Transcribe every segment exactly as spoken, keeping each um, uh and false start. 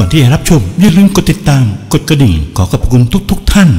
ก่อนที่จะรับชมอย่าลืมกดติดตามกดกระดิ่งขอขอบคุณทุกๆท่าน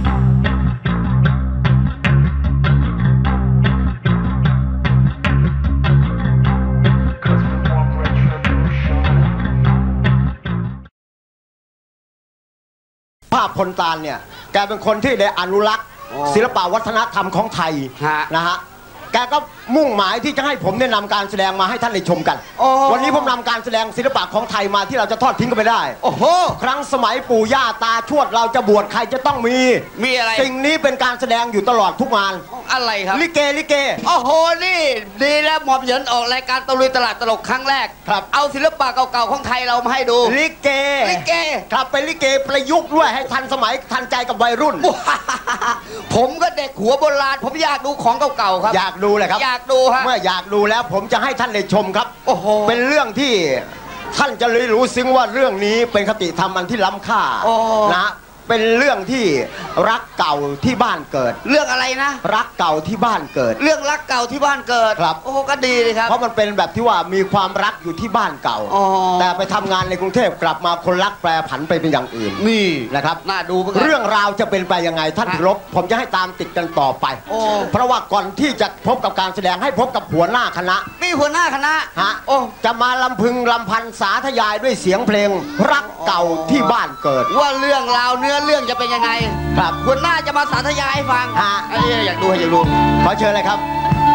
ภาพพลตาลเนี่ยแกเป็นคนที่ได้อนุรักษ์ศิลปวัฒนธรรมของไทยนะฮะแกก็มุ่งหมายที่จะให้ผมได้นำการแสดงมาให้ท่านได้ชมกันวันนี้ผมนำการแสดงศิลปะของไทยมาที่เราจะทอดทิ้งกันไปได้โอ้โหครั้งสมัยปู่ย่าตาชวดเราจะบวชใครจะต้องมีมีอะไรสิ่งนี้เป็นการแสดงอยู่ตลอดทุกงานอะไรครับลิเกลิเกโอ้โหนี่ดีแล้วหมอมเหยินออกรายการตะลุยตลาดตลกครั้งแรกครับเอาศิลปะเก่าๆของไทยเรามาให้ดูลิเกลิเกครับเป็นลิเกประยุกต์ด้วยให้ทันสมัยทันใจกับวัยรุ่นผมก็เด็กหัวโบราณผมอยากดูของเก่าๆครับอยากดูเลยครับอยากดูฮะเมื่ออยากดูแล้วผมจะให้ท่านได้ชมครับโอ้โหเป็นเรื่องที่ท่านจะเลยรู้ซึ้งว่าเรื่องนี้เป็นคติธรรมอันที่ล้ำค่านะเป็นเรื่องที่รักเก่าที่บ้านเกิดเรื่องอะไรนะรักเก่าที่บ้านเกิดเรื่องรักเก่าที่บ้านเกิดครับโอ้ก็ดีเลยครับเพราะมันเป็นแบบที่ว่ามีความรักอยู่ที่บ้านเก่าแต่ไปทำงานในกรุงเทพกลับมาคนรักแปรผันไปเป็นอย่างอื่นนี่นะครับน่าดูเรื่องราวจะเป็นไปยังไงท่านรบผมจะให้ตามติดกันต่อไปเพราะว่าก่อนที่จะพบกับการแสดงให้พบกับหัวหน้าคณะนี่หัวหน้าคณะฮะโอ้จะมาลำพึงลำพันสาธยายด้วยเสียงเพลงรักเก่าที่บ้านเกิดว่าเรื่องราวเนื้อเรื่องจะเป็นยังไงครับหัวหน้าจะมาสาธยายให้ฟังฮะอยากดูอยากดูขอเชิญเลยครับ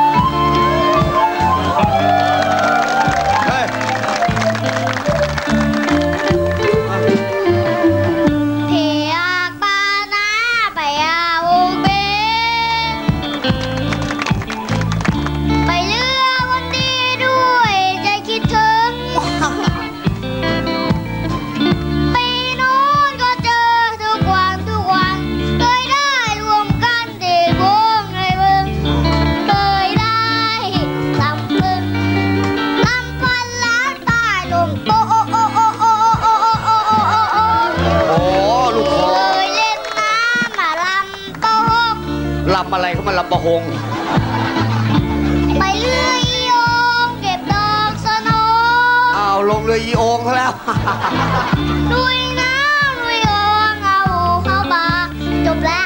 อะไรเขามาลำประหงไปเรืออีโองเก็บดอกสโนอ้าวลงเรืออีโองเขาแล้วลุยน้ำลุยโองเอาเข้ามาจบแล้ว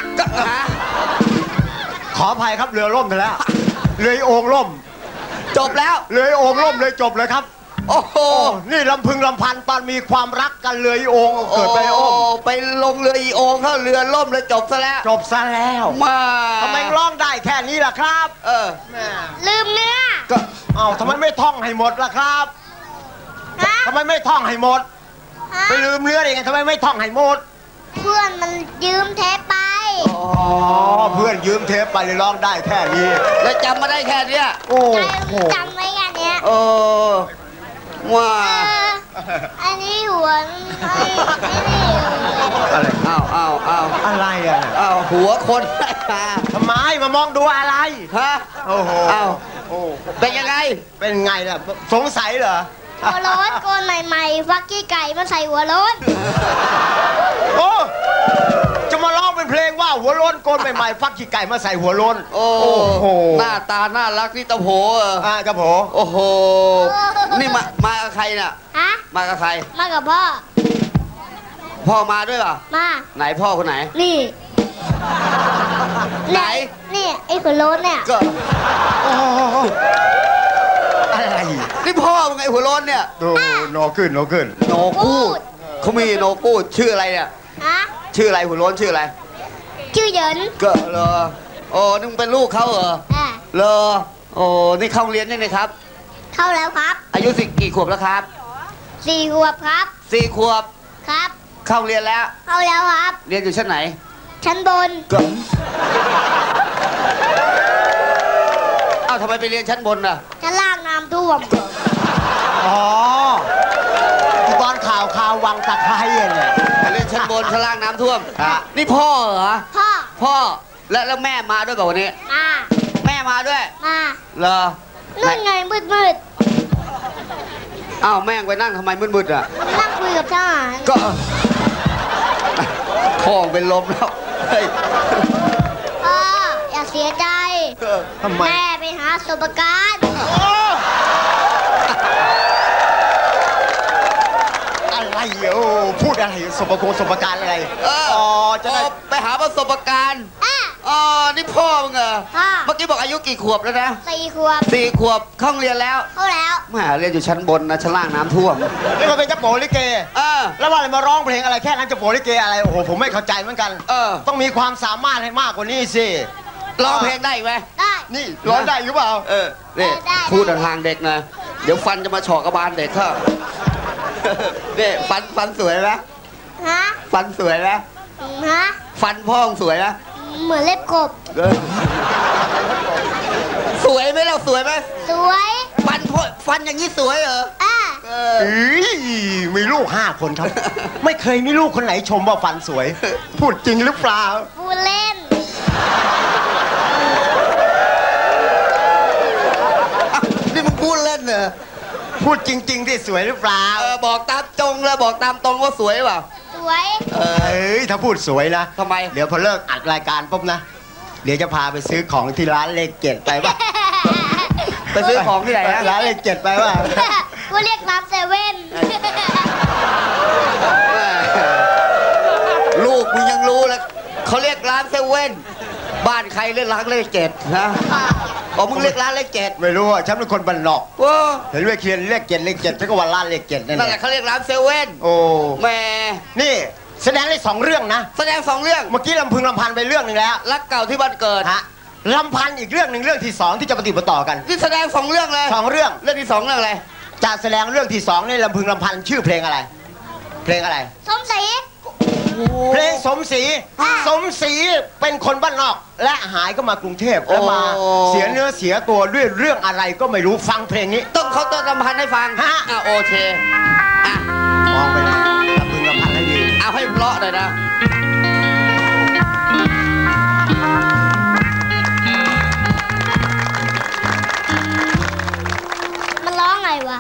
ขออภัยครับเรือล่มไปแล้วเรืออีโองล่มจบแล้วเรืออีโองล่มเลยจบเลยครับโอ้โหนี่ลำพึงลำพันตอนมีความรักกันเรืออีโองเกิดไปโอ้ไปลงเรืออีโองเขาเรือล่มเลยจบซะแล้วจบซะแล้วมาทำไมร้องได้แค่นี้ล่ะครับเออลืมเนื้อก็เอ้าทำไมไม่ท่องให้หมดล่ะครับทำไมไม่ท่องให้หมดไปลืมเนื้อได้ไงทำไมไม่ท่องให้หมดเพื่อนมันยืมเทปไปอ๋อเพื่อนยืมเทปไปเลยร้องได้แค่นี้แล้วจำมาได้แค่นี้โอ้จำไว้แค่นี้โอ้ว้าอันนี้หัวอะไรอ้าวอ้าวอ้าวอะไรอ่ะอ้าวหัวคนทำไมมามองดูอะไรฮะโอ้โหอ้าวโอ้เป็นยังไงเป็นไงล่ะสงสัยเหรอหัวโล้นโกนใหม่ๆฟักกี้ไก่มาใส่หัวโล้นโอ้จะมาร้องเป็นเพลงว่าหัวโล้นโกนใหม่ๆฟักกี้ไก่มาใส่หัวโล้นโอ้โหหน้าตาน่ารักนี่ตะโผอ่ากระโผโอ้โหนี่มามากับใครน่ะฮะมากับใครมากับพ่อพ่อมาด้วยป่ะมาไหนพ่อคนไหนนี่ไหนนี่ไอ้หัวโล้นเนี่ยก็อะไรนี่พ่อมึงไงหัวโล้นเนี่ยดูโนขึ้นโนขึ้นโนกูดเขามีโนกูดชื่ออะไรเนี่ยฮะชื่ออะไรหัวโล้นชื่ออะไรชื่อเหยินก็เหรอโอ้นี่มึงเป็นลูกเขาเหรอเหรอโอ้นี่เข้าเรียนยังไงครับเข้าแล้วครับอายุสิกี่ขวบแล้วครับสี่ขวบครับสี่ขวบครับเข้าเรียนแล้วเข้าแล้วครับเรียนอยู่ชั้นไหนชั้นบนก็เอ้าทำไมไปเรียนชั้นบนน่ะชั้นล่างน้ำท่วมอ๋อตอนข่าวข่าววังตะไคร้เนี่ยเรียนชั้นบนชั้นล่างน้ำท่วมนี่พ่อเหรอพ่อพ่อแล้วแล้วแม่มาด้วยแบบวันนี้มาแม่มาด้วยมาเหรอนั่นไงมืดมืดอ้าวแม่งไปนั่งทำไมมืดมืดอ่ะนั่งคุยกับทหารก็พ่อเป็นลมแล้วพ่ออย่าเสียใจแม่ไปหาสมการ อะไรอยู่สบคงสบการอะไรเอออ๋อจะได้ไปหาประสบการณ์อ๋อนี่พ่อมึงเหรอเมื่อกี้บอกอายุกี่ขวบแล้วนะสี่ขวบสี่ขวบเข้าโรงเรียนแล้วเข้าแล้วแหมเรียนอยู่ชั้นบนนะชั้นล่างน้ำท่วมนี่มันเป็นเจ้าโปลิเกเออแล้วว่าอะไรมาร้องเพลงอะไรแค่นั้นเจ้าโปลิเกอะไรโอ้โหผมไม่เข้าใจเหมือนกันเออต้องมีความสามารถให้มากกว่านี้สิร้องเพลงได้ไหมได้นี่ร้องได้หรือเปล่าเออนี่พูดทางเด็กนะเดี๋ยวฟันจะมาเฉาะกระบาลเด็กเขาเนี่ยฟันฟันสวยนะฮะฟันสวยนะฮะฟันพ่องสวยนะเหมือนเล็บกบสวยไหมเราสวยไหมสวยฟันพ่อฟันอย่างนี้สวยเหรออ่าเออมีลูกห้าคนครับไม่เคยมีลูกคนไหนชมว่าฟันสวยพูดจริงหรือเปล่าพูดเล่นนี่มึงพูดเล่นเหรอพูดจริงๆที่สวยหรือเปล่าเออบอกตามตรงเลยบอกตามตรงว่าสวยเปล่าสวยเอ้ยถ้าพูดสวยนะทำไมเดี๋ยวพอเลิกอัดรายการปุ๊บนะเดี๋ยวจะพาไปซื้อของที่ร้านเลขเจ็ดไปป่ะไปซื้อของที่ไหนนะร้านเลขเจ็ดไปป่ะกูเรียกร้านเซเว่นลูกมึงยังรู้เลยเขาเรียกร้านเซเว่นบ้านใครเรียกร้านเลขเจ็ดนะบอกมึงเรียกร้านเลขเจ็ดไม่รู้อ่ะฉันเป็นคนบ้านนอกเห็นเรียกเคียนเลขเจ็ดเลขเจ็ดฉันก็ว่าร้านเลขเจ็ดนั่นแหละเขาเรียกร้านเซเว่นโอ้แม่นี่แสดงได้สองเรื่องนะแสดงสองเรื่องเมื่อกี้ลำพึงลำพันไปเรื่องหนึ่งแล้วรักเก่าที่บ้านเกิดฮะลำพันอีกเรื่องหนึ่งเรื่องที่สองที่จะปฏิบัติต่อกันที่แสดงสองเรื่องเลยสองเรื่องเรื่องที่สองเรื่องอะไรจะแสดงเรื่องที่สองนี่ลำพึงลำพันชื่อเพลงอะไรเพลงอะไรสมศรีเพลงสมศรีสมศรีเป็นคนบ้านนอกและหายก็มากรุงเทพแล้วมาเสียเนื้อเสียตัวด้วยเรื่องอะไรก็ไม่รู้ฟังเพลงนี้ต้องเขาต้นลำพันให้ฟังฮะอ่ะโอเคอ่ะมองไปลำพึงลำพันให้ดีเอาให้เพราะหน่อยนะมันร้องไงวะ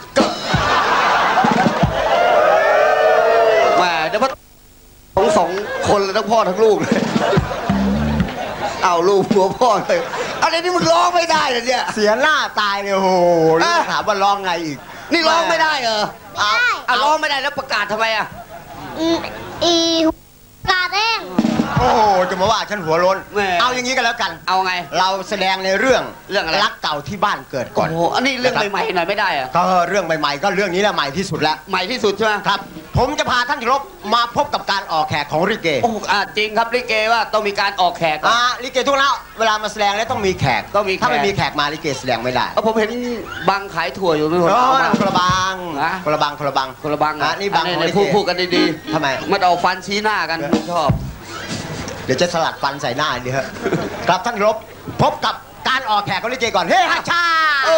แหมเดี๋ยวพ่อทั้งสองคนเลยทั้งพ่อทั้งลูกเลยเอาลูกหัวพ่อเลยอะไรนี่มึงร้องไม่ได้เลยเนี่ยเสียหน้าตายเลยโอ้โหถามว่าร้องไงอีกนี่ร้องไม่ได้เหรอไม่ได้เอาร้องไม่ได้แล้วประกาศทำไมอ่ะอีกาเด้งโอ้โหจะมาว่าฉันหัวร้นเอาอย่างนี้กันแล้วกันเอาไงเราแสดงในเรื่องเรื่องอะไรรักเก่าที่บ้านเกิดก่อนโอ้โหอันนี้เรื่องใหม่ๆหน่อยไม่ได้อะก็เรื่องใหม่ๆก็เรื่องนี้แหละใหม่ที่สุดแล้วใหม่ที่สุดใช่ไหมครับผมจะพาท่านที่รบมาพบกับการออกแขกของลิเกโอ้อ่าจริงครับลิเกว่าต้องมีการออกแขกอ่าลิเกทุกแล้วเวลามาแสดงแล้วต้องมีแขกต้องมีถ้าไม่มีแขกมาลิเกแสดงไม่ได้เออผมเห็นบังขายถั่วอยู่ไม่หมดคนละบังคนละบังคนละบังคนละบังอ่ะนี่บังในพูดพูดกันดีๆทำไมมาเอาฟันชี้หน้ากันชอบเดี๋ยวจะสลัดฟันใส่หน้าดิฮะครับท่านรบพบกับการออกแขกของลิเกก่อนเฮ้ฮัชชา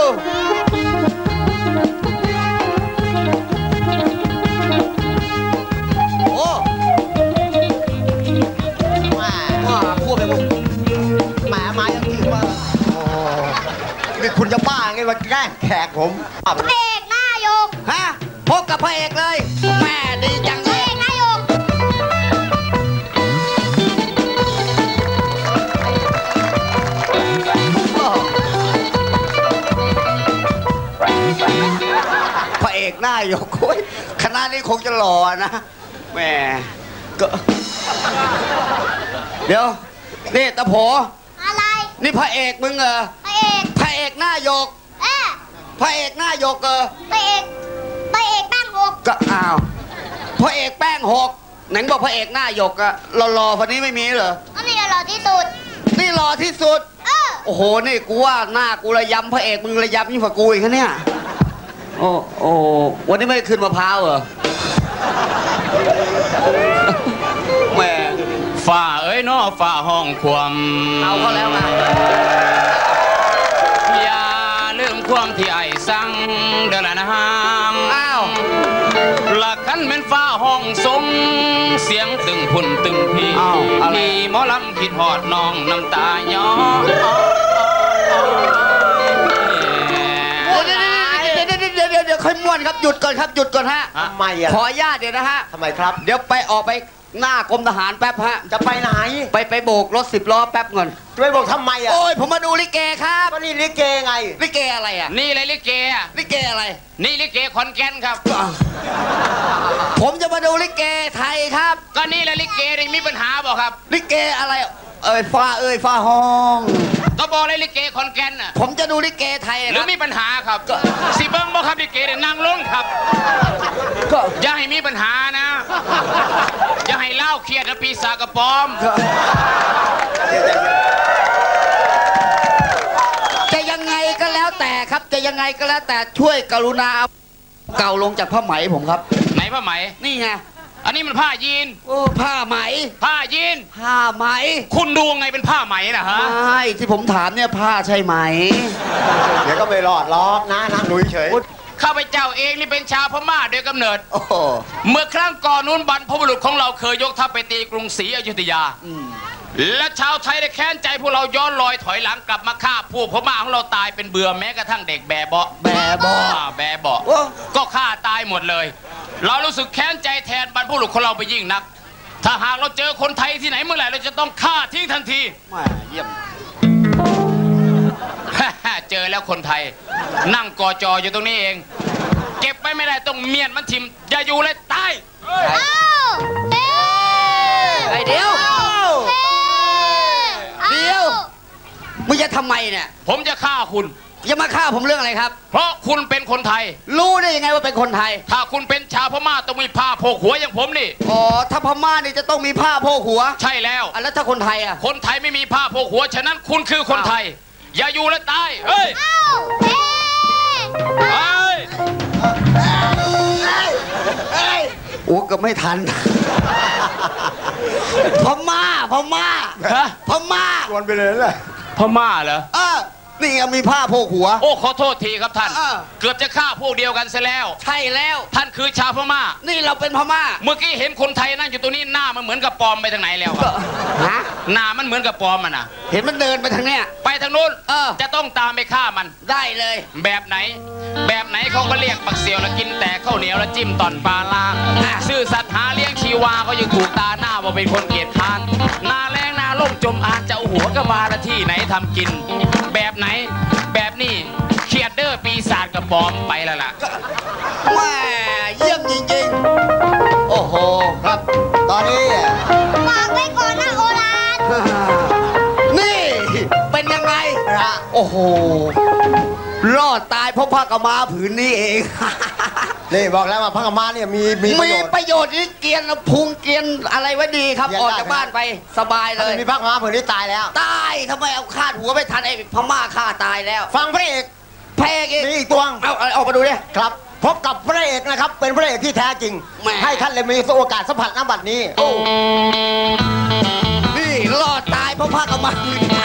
โอ้มาว่าพูดไปหมดหมาไม้ยังถือว่าโอ้นี่คุณจะบ้าไงมาแกล้งแขกผมพระเอกหน้ายกฮะพบกับพระเอกเลยแม่ดีจังเลยหน้ายกพระเอกหน้ายกโอ้ยคณะนี้คงจะหล่อนะแม่ก็เดี๋ยวนี่ตะโผอะไรนี่พระเอกมึงเหรอพระเอกพระเอกหน้ายกเอ๊ะพระเอกหน้ายกเออพระเอกพระเอกแป้งหกก็อ้าวพระเอกแป้งหกไหนบอกพระเอกหน้ายกอะหล่อๆคนนี้ไม่มีเหรออันนี้หล่อที่สุดนี่หล่อที่สุดโอ้โหนี่กูว่าหน้ากูระยำพระเอกมึงระยำยิ่งกว่ากูอีกนะเนี่ยโอ้โอ้วันนี้ไม่ได้ขึ้นมะพร้าวเหรอแหมฝ่าเอ้ยน้อฝ่าห้องความเอาเขาแล้วไงอย่าลืมความที่ไอ้สั่งเดินละนะฮามอ้าวหลักขันเป็นฝ่าห้องสมเสียงตึงพุ่นตึงพี่มีหมอลำคิดหอดน้องน้ำตาย้อเดี๋ยวเดี๋ยวเดี๋ยวค่อยม้วนครับหยุดก่อนครับหยุดก่อนฮะทำไมอ่ะขออนุญาตเดี๋ยวนะฮะทำไมครับเดี๋ยวไปออกไปหน้ากรมทหารแป๊บฮะจะไปไหนไปไปโบกรถสิบล้อแป๊บก่อนจะไปบอกทำไมอ่ะโอ้ยผมมาดูลิเกครับก็นี่ลิเกไงลิเกอะไรอ่ะนี่เลยลิเกอะลิเกอะไรนี่ลิเกขอนแก่นครับผมจะมาดูลิเกไทยครับก็นี่เลยลิเกนี่มีปัญหาบ่ครับลิเกอะไร เอ่ยฟ้าเอ่ยฟ้าห้องก็บอกเลยลิเกขอนแก่นน่ะผมจะดูลิเกไทยหรือครับมีปัญหาครับสิเบิ้งบ่ครับลิเกเนี่ยนั่งลงครับก็อย่าให้มีปัญหานะ อย่าให้เล่าเครียดนะปีศาจกระปอมจะยังไงก็แล้วแต่ครับ จะยังไงก็แล้วแต่ช่วยกรุณาเอาเก่าลงจากผ้าไหมผมครับไหนผ้าไหมนี่ไงอันนี้มันผ้ายีนโอ้ผ้าไหมผ้ายีนผ้าไหมคุณดูไงเป็นผ้าไหมนะฮะใช่ที่ผมถามเนี่ยผ้าใช่ไหมเดี๋ยวก็ไม่รอดล็อกนะนั่งดูเฉยข้าพเจ้าเองนี่เป็นชาวพม่าโดยกำเนิดโอ้โหเมื่อครั้งก่อนนู้นบรรพบุรุษของเราเคยยกทัพไปตีกรุงศรีอยุธยาอืมและชาวไทยได้แค้นใจพวกเราย้อนรอยถอยหลังกลับมาฆ่าพวกพม่าของเราตายเป็นเบื่อแม้กระทั่งเด็กแบเบาะแบเบาะอ่าแบเบาะโอ้ก็ฆ่าตายหมดเลย เรารู้สึกแค้นใจแทนบรรพบุรุษของเราไปยิ่งนัก ถ้าหากเราเจอคนไทยที่ไหนเมื่อไหร่เราจะต้องฆ่าทิ้งทันทีแม่เยี่ยมเจอแล้วคนไทย นั่งกอจออยู่ตรงนี้เอง เก็บไว้ไม่ได้ต้องเมียนมันทิมอย่าอยู่เลยตายเอ้าเอ๊ะไอเดียวเอ๊ะเดี๋ยว มึงจะทำไมเนี่ยผมจะฆ่าคุณจะมาฆ่าผมเรื่องอะไรครับเพราะคุณเป็นคนไทยรู้ได้ยังไงว่าเป็นคนไทยถ้าคุณเป็นชาวพม่าต้องมีผ้าโพกหัวอย่างผมนี่อ๋อ ถ้าพม่านี่จะต้องมีผ้าโพกหัวใช่แล้วอ่ะแล้วถ้าคนไทยอ่ะคนไทยไม่มีผ้าโพกหัว ฉะนั้นคุณคือคนไทย อย่าอยู่และตาย เฮ้ยเอ้าเอ๊ะเฮ้ยโอ้ก็ไม่ทัน พม่า พม่าฮะพม่าๆชวนไปเลยเลยพม่าเหรอเออนี่ไงมีผ้าโพกหัวโอ้ขอโทษทีครับท่านเออเกือบจะฆ่าพวกเดียวกันซะแล้วใช่แล้วท่านคือชาวพม่านี่เราเป็นพม่าเมื่อกี้เห็นคนไทยนั่งอยู่ตัวนี้หน้ามันเหมือนกับปลอมไปทางไหนแล้วครับฮะหน้ามันเหมือนกับปลอมมันนะเห็นมันเดินไปทางเนี้ยไปทางนู้นเออจะต้องตามไปฆ่ามันได้เลยแบบไหน แบบไหนเขาก็เรียกบักเสียวแล้วกินแต่ข้าวเหนียวแล้วจิ้มตอนปลาล่างซื่อสัตย์หาเลี้ยงชีวาก็ยังถูกตาหน้าว่าเป็นคนเกียจค้านหน้าแรงหน้าล่มจมอาจจะเอาหัวกระบาละที่ไหนทำกิน แบบไหน แบบนี้เครียดเด้อปีศาจกระปอมไปแล้วล่ะแม่เยี่ยมจริงๆ โอ้โหครับ ตอนนี้ฝากไว้ก่อนนะโอรานนี่เป็นยังไงนะฮะโอ้โห รอดตายเพราะผ้ากำมาผืนนี้เองนี่บอกแล้วว่าพระกมาเนี่ยมีมีประมีโยชน์ประโยชน์นี่เกียนพุงเกียนอะไรไว้ดีครับเกียนออกได้จากบ้านไปสบายเลถ้าย ไม่มีพระกมาผืนนี้ตายแล้วตายทำไมเอาคาดหัวไม่ทันไอ้พม่าฆ่าตายแล้วฟังพระเอกแพ้เองมีอีกตัวงเอาเอาออกมาดูดิครับ พบกับพระเอกนะครับ เป็นพระเอกที่แท้จริงแหมให้ท่านเลยมีโอกาสสัมผัสน้ำบัดนี้โอ้นี่รอดตายเพราะผ้ากำมาผืนนี้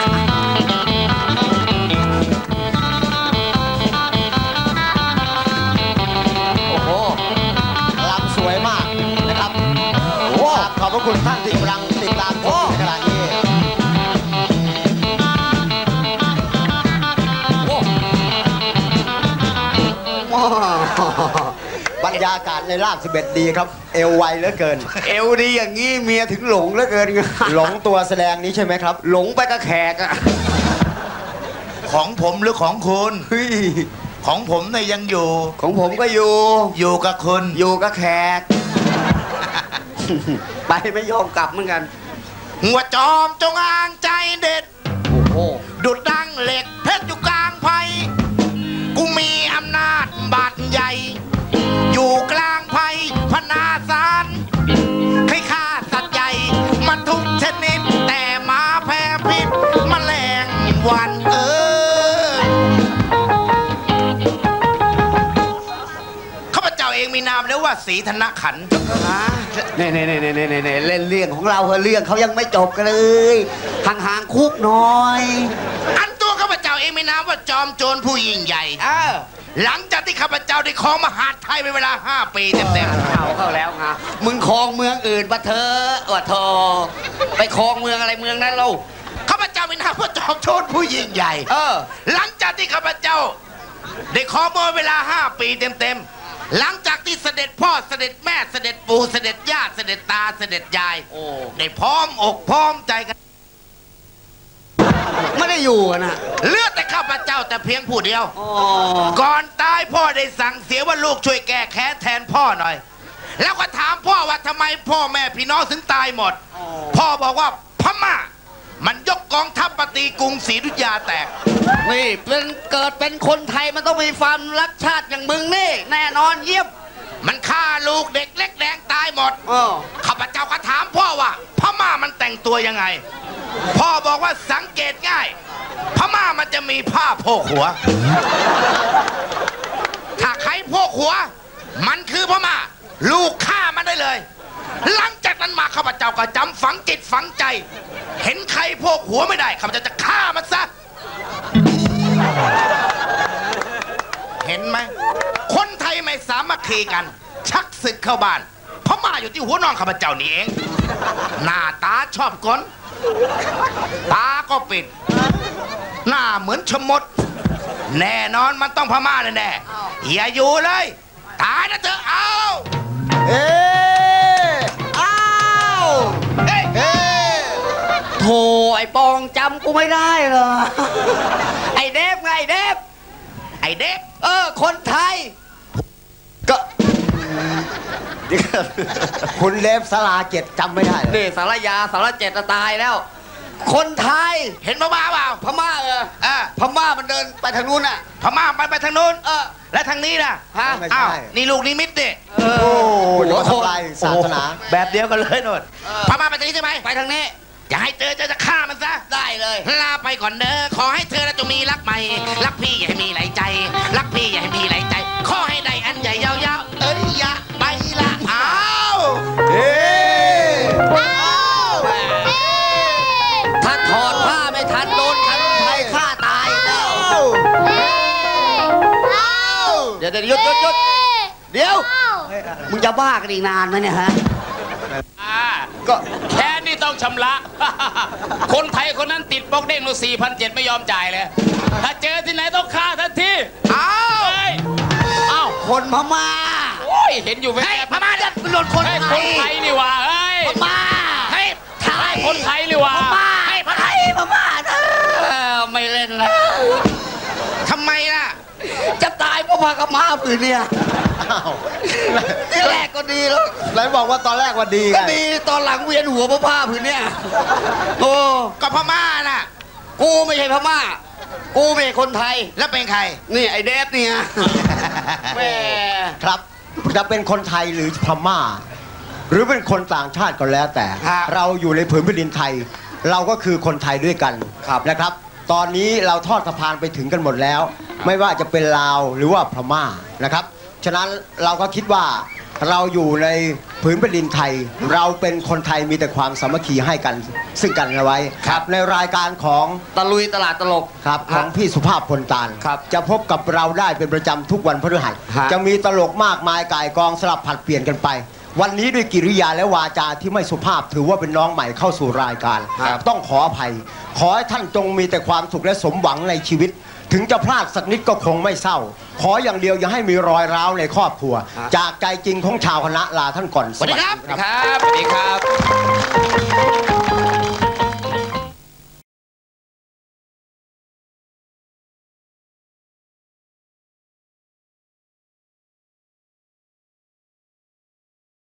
โอ้โหลำสวยมากนะครับโอ้ขอบพระคุณท่านที่กำลังติดตามชมในขณะนี้ บรรยากาศในราบสิบเอ็ดดีครับ เอวไวเหลือเกินเอวดีอย่างนี้เมียถึงหลงเหลือเกินหลงตัวแสดงนี้ใช่ไหมครับหลงไปกับแขกอะของผมหรือของคุณเฮ้ยของผมเนี่ยยังอยู่ของผมก็อยู่อยู่กับคุณอยู่กับแขก ไปไม่ยอมกลับเหมือนกันหัวจอมจงอางใจเด็ดโอ้โหดุดดังเหล็กเพชรอยู่กลางไพกูมีอำนาจบาดใหญ่ อยู่กลางไพพนาสารให้ฆ่าสัตว์ใหญ่มันทุกชนิด แต่หมาแพ้พิษแมลงวันเออข้าพเจ้าเองมีนามแล้วว่าศรีธนขันธ์เน่เน่เน่เน่เน่เน่เล่นเรื่องของเราเหอะเรื่องเขายังไม่จบกันเลย ห่างๆคุกหน่อยอันตัวข้าพเจ้าเองมีนามว่าจอมโจรผู้ยิ่งใหญ่เออหลังจากที่ข้าพเจ้าได้ครองมหาดไทยเป็นเวลาห้าปีเต็มเอาเข้าแล้วไงมึงครองเมืองอื่นปะเธอวะทอไปครองเมืองอะไรเมืองนั้นเราๆข้าพเจ้ามีนามว่าจอมโจรผู้ยิ่งใหญ่เออหลังจากที่ข้าพเจ้าได้ครองมาเวลาห้าปีเต็มหลังจากที่เสด็จพ่อเสด็จแม่เสด็จปู่เสด็จย่าเสด็จตาเสด็จยายโอ้ได้พร้อมอกพร้อมใจกันไม่ได้อยู่กันนะเลือดแต่ข้าพเจ้าแต่เพียงผู้เดียวก่อนตายพ่อได้สั่งเสียว่าลูกช่วยแก้แค้นแทนพ่อหน่อยแล้วก็ถามพ่อว่าทำไมพ่อแม่พี่น้องถึงตายหมดพ่อบอกว่าพม่ามันยกกองทัพปฏิกรุงศรีอยุธยาแตกนี่เป็นเกิดเป็นคนไทยมันต้องมีความรักชาติอย่างมึงนี่แน่นอนเยี่ยมมันฆ่าลูกเด็กเล็กแดงตายหมดข้าพเจ้าก็ถามพ่อว่าพม่ามันแต่งตัวยังไงพ่อบอกว่าสังเกตง่ายพม่ามันจะมีผ้าโพกหัวถ้าใครโพกหัวมันคือพม่าลูกฆ่ามันได้เลยหลังจากนั้นมาข้าพเจ้าก็จำฝังจิตฝังใจเห็นใครโพกหัวไม่ได้ข้าพเจ้าจะฆ่ามันซะเห็นไหมคนไทยไม่สามัคคีกันชักศึกเข้าบ้านพม่าอยู่ที่หัวนอนข้าพเจ้านี่เองหน้าตาชอบกลตาก็ปิดหน้าเหมือนชมดแน่นอนมันต้องพม่าแน่ๆอย่าอยู่เลยตายนะเธอเอาเอ๊ะอ้าวเฮ้ยเฮ้ยโธ่ไอ้ปองจำกูไม่ได้เหรอไอ้เดฟไงเดฟไอ้เด็กเออคนไทยก็คุณเลฟสลาเจ็ดจำไม่ได้เลยนี่สารยาสารเจ็ดตายแล้วคนไทยเห็นพม่าเปล่าพม่าเออเออพม่ามันเดินไปทางนู้นน่ะพม่าไปไปทางนู้นเออและทางนี้ล่ะฮะอ้าวนี่ลูกนิมิตดิโอ้โหทำลายศาสนาแบบเดียวกันเลยโน่นพม่าไปทางนี้ใช่ไหมไปทางนี้อย่าให้เจอจะจะฆ่ามันซะได้เลยลาไปก่อนเด้อขอให้เธอและจงมีรักใหม่รักพี่อย่าให้มีหลายใจรักพี่อย่าให้มีหลายใจขอให้ได้อันใหญ่ยาวๆเอ้ยอย่าไปละอ้าวเฮ้ถ้าถอดผ้าไม่ทันโดนคันไทยฆ่าตายแล้วเดี๋ยวเดี๋ยวหยุดหยุดหยุดเดี๋ยวมึงจะบ้ากันอีกนานไหมเนี่ยฮะก็แค่นี้ต้องชำระคนไทยคนนั้นติดบล็อกเด้งมาสี่พันเจ็ดไม่ยอมจ่ายเลยถ้าเจอที่ไหนต้องฆ่าทันทีอ้าวอ้าวคนพม่าโอ้ยเห็นอยู่ไหมพม่าจะเป็นคนไทยคนไทยนี่ว่าเฮ้ยพม่าเฮ้ยไทยคนไทยนี่ว่าพม่าให้พไทยพม่าไม่เล่นแล้วทำไมล่ะจะตายเพราะพากม่าปืนเนี่ยที่แรกก็ดีแล้วไหนบอกว่าตอนแรกว่าดีก็ดีตอนหลังเวียนหัวเพราะผ้าผืนเนี่ยโอ้ก็พม่าน่ะกูไม่ใช่พม่ากูเป็นคนไทยแล้วเป็นใครนี่ไอเดฟเนี่ยแม่ครับจะเป็นคนไทยหรือพม่าหรือเป็นคนต่างชาติก็แล้วแต่เราอยู่ในผืนแผ่นดินไทยเราก็คือคนไทยด้วยกันนะครับตอนนี้เราทอดสะพานไปถึงกันหมดแล้วไม่ว่าจะเป็นลาวหรือว่าพม่านะครับฉะนั้นเราก็คิดว่าเราอยู่ในผืนแผ่นดินไทยเราเป็นคนไทยมีแต่ความสามัคคีให้กันซึ่งกันเอาไว้ครับในรายการของตะลุยตลาดตลกครับของพี่สุภาพพลตาลจะพบกับเราได้เป็นประจำทุกวันพฤหัสจะมีตลกมากมายก่ายกองสลับผัดเปลี่ยนกันไปวันนี้ด้วยกิริยาและวาจาที่ไม่สุภาพถือว่าเป็นน้องใหม่เข้าสู่รายการต้องขออภัยขอให้ท่านจงมีแต่ความสุขและสมหวังในชีวิตถึงจะพลาดสักนิดก็คงไม่เศร้าขออย่างเดียวอย่าให้มีรอยร้าวในครอบครัวจากใจจริงของชาวคณะลาท่านก่อนสวัสดีครับสวัสดีครับ